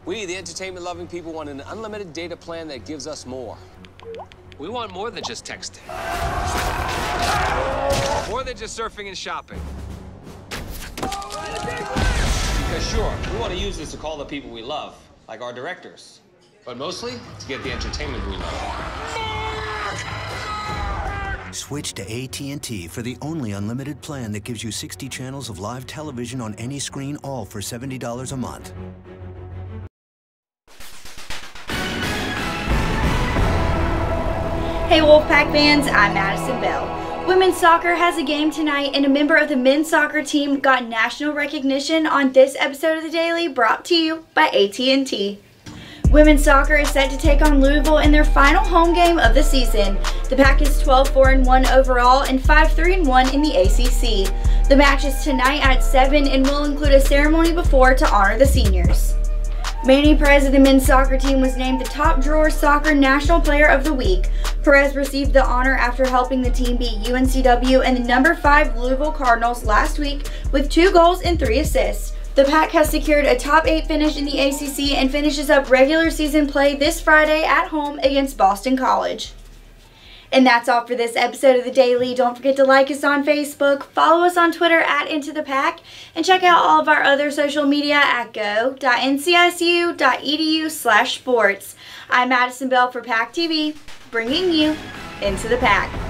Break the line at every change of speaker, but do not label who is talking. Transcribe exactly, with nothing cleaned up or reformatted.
We, the entertainment-loving people, want an unlimited data plan that gives us more.
We want more than just texting. More than just surfing and shopping.
Because sure, we want to use this to call the people we love, like our directors. But mostly, to get the entertainment we love.
Switch to A T and T for the only unlimited plan that gives you sixty channels of live television on any screen, all for seventy dollars a month.
Hey Wolfpack fans, I'm Madison Bell. Women's soccer has a game tonight, and a member of the men's soccer team got national recognition on this episode of The Daily, brought to you by A T and T. Women's soccer is set to take on Louisville in their final home game of the season. The Pack is twelve four and one overall and five three and one in the A C C. The match is tonight at seven and will include a ceremony before to honor the seniors. Manny Perez of the men's soccer team was named the Top Drawer Soccer National Player of the Week. Perez received the honor after helping the team beat U N C W and the number five Louisville Cardinals last week with two goals and three assists. The Pack has secured a top eight finish in the A C C and finishes up regular season play this Friday at home against Boston College. And that's all for this episode of The Daily. Don't forget to like us on Facebook, follow us on Twitter at Into the Pack, and check out all of our other social media at go dot n c s u dot e d u slash sports. I'm Madison Bell for PackTV, bringing you Into the Pack.